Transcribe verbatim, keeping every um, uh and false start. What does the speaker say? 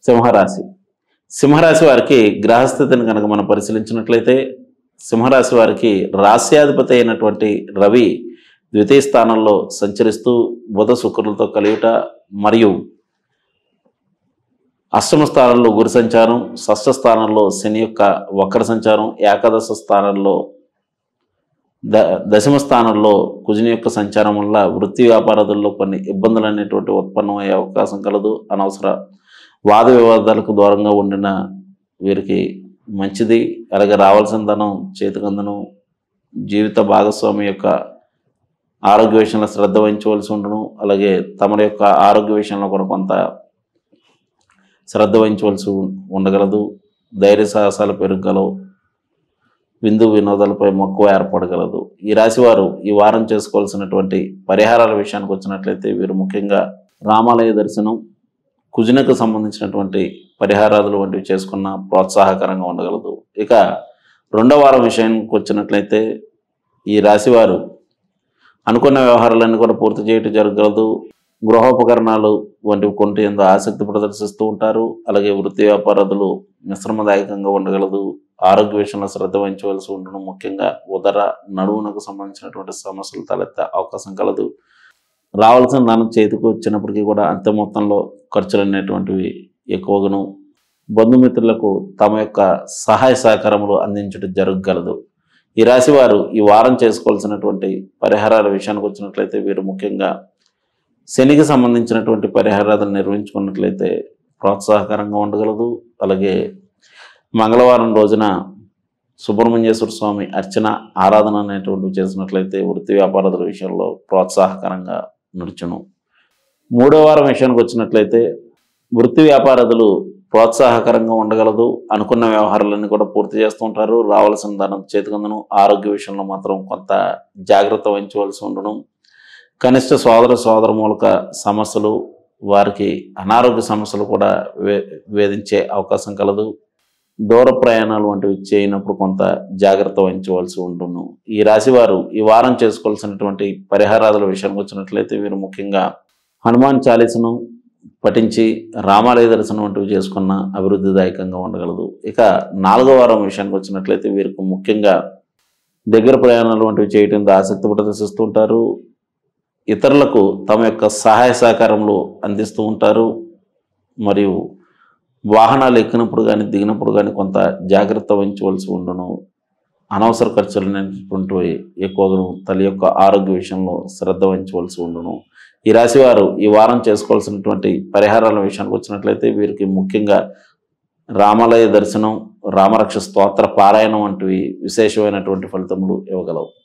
సింహరాశి. సింహరాశి వారికి గ్రహస్థితిని కనుక మనం పరిశీలించినట్లయితే సింహరాశి వారికి రాస్యాధిపతి అయినటువంటి రవి ద్వితీయ స్థానంలో సంచరిస్తూ బుధ శుక్రులతో కలియుట మరియు అష్టమ స్థానంలో గురు సంచారం, షష్ఠ స్థానంలో శని యొక్క వక్ర సంచారం, ఏకాదశ స్థానంలో ద దశమ స్థానంలో కుజుని యొక్క సంచారం వల్ల వృత్తి వ్యాపారాదుల్లో కొన్ని ఇబ్బందులు అనేటువంటి ఉత్పన్నమయ్యే అవకాశం కలదు. అనవసర వాద వివాదాలకు దూరంగా ఉండిన వీరికి మంచిది. అలాగే రావాల్సిన ధనం చేతికందనం, జీవిత భాగస్వామి యొక్క ఆరోగ్య విషయంలో శ్రద్ధ వహించవలసి ఉండను. అలాగే తమ యొక్క ఆరోగ్య విషయంలో కూడా కొంత శ్రద్ధ వహించవలసి ఉండగలదు. ధైర్య సాహసాలు పెరగలవు. విందు వినోదాలపై మక్కువ ఏర్పడగలదు. ఈ రాశివారు ఈ వారం చేసుకోవాల్సినటువంటి పరిహారాల విషయానికి వచ్చినట్లయితే వీరు ముఖ్యంగా రామాలయ దర్శనం, కుజునకు సంబంధించినటువంటి పరిహారాదులు వంటివి చేసుకున్న ప్రోత్సాహకరంగా ఉండగలదు. ఇక రెండవ వారం విషయానికి వచ్చినట్లయితే ఈ రాశివారు అనుకున్న వ్యవహారాలన్నీ కూడా పూర్తి చేయటం జరగగలదు. గృహోపకరణాలు వంటివి కొంటే ఎంతో ఆసక్తి ప్రదర్శిస్తూ ఉంటారు. అలాగే వృత్తి వ్యాపారాదులు మిశ్రమదాయకంగా ఉండగలదు. ఆరోగ్య విషయంలో శ్రద్ధ వహించవలసి ఉండడం, ముఖ్యంగా ఉదర నడువునకు సంబంధించినటువంటి సమస్యలు తలెత్తే అవకాశం కలదు. రావాల్సిన ధనం చేతికి వచ్చినప్పటికీ కూడా అంత మొత్తంలో ఖర్చులు అనేటువంటివి ఎక్కువగాను బంధుమిత్రులకు తమ యొక్క సహాయ సహకారములు అందించడం జరగగలదు. ఈ రాశి వారు ఈ వారం చేసుకోవాల్సినటువంటి పరిహారాల విషయానికి వచ్చినట్లయితే వీరు ముఖ్యంగా శనికి సంబంధించినటువంటి పరిహారాలను నిర్వహించుకున్నట్లయితే ప్రోత్సాహకరంగా ఉండగలదు. అలాగే మంగళవారం రోజున సుబ్రహ్మణ్యేశ్వర స్వామి అర్చన ఆరాధన అనేటువంటివి చేసినట్లయితే వృత్తి వ్యాపారాల విషయంలో ప్రోత్సాహకరంగా నడుచును. మూడో వారం విషయానికి వచ్చినట్లయితే వృత్తి వ్యాపారాదులు ప్రోత్సాహకరంగా ఉండగలదు. అనుకున్న వ్యవహారాలన్నీ కూడా పూర్తి చేస్తూ ఉంటారు. రావాల్సిన ధనం చేతికందను. ఆరోగ్య విషయంలో మాత్రం కొంత జాగ్రత్త వహించవలసి ఉండడం. కనిష్ట సోదర సోదర మూలక సమస్యలు, వారికి అనారోగ్య సమస్యలు కూడా వే వేధించే అవకాశం కలదు. దూర ప్రయాణాలు వంటివి చేయనప్పుడు కొంత జాగ్రత్త వహించవలసి ఉంటుంది. ఈ రాశివారు ఈ వారం చేసుకోవాల్సినటువంటి పరిహారాల విషయానికి వచ్చినట్లయితే వీరు ముఖ్యంగా హనుమాన్ చాలీసను పఠించి రామాలయ దర్శనం వంటివి చేసుకున్న అభివృద్ధిదాయకంగా ఉండగలదు. ఇక నాలుగో వారం విషయానికి వచ్చినట్లయితే వీరికి ముఖ్యంగా దగ్గర ప్రయాణాలు వంటివి చేయడంతో ఆసక్తి ప్రదర్శిస్తూ ఉంటారు. ఇతరులకు తమ యొక్క సహాయ సహకారములు అందిస్తూ ఉంటారు. మరియు వాహనాలు ఎక్కినప్పుడు కానీ దిగినప్పుడు కానీ కొంత జాగ్రత్త వహించవలసి ఉండను. అనవసర ఖర్చులు అనేటువంటివి ఎక్కువగా తల్లి యొక్క ఆరోగ్య విషయంలో శ్రద్ధ వహించవలసి ఉండను. ఈ రాశివారు ఈ వారం చేసుకోవాల్సినటువంటి పరిహారాల విషయానికి వచ్చినట్లయితే వీరికి ముఖ్యంగా రామాలయ దర్శనం, రామరక్ష స్తోత్ర పారాయణం వంటివి విశేషమైనటువంటి ఫలితములు ఇవ్వగలవు.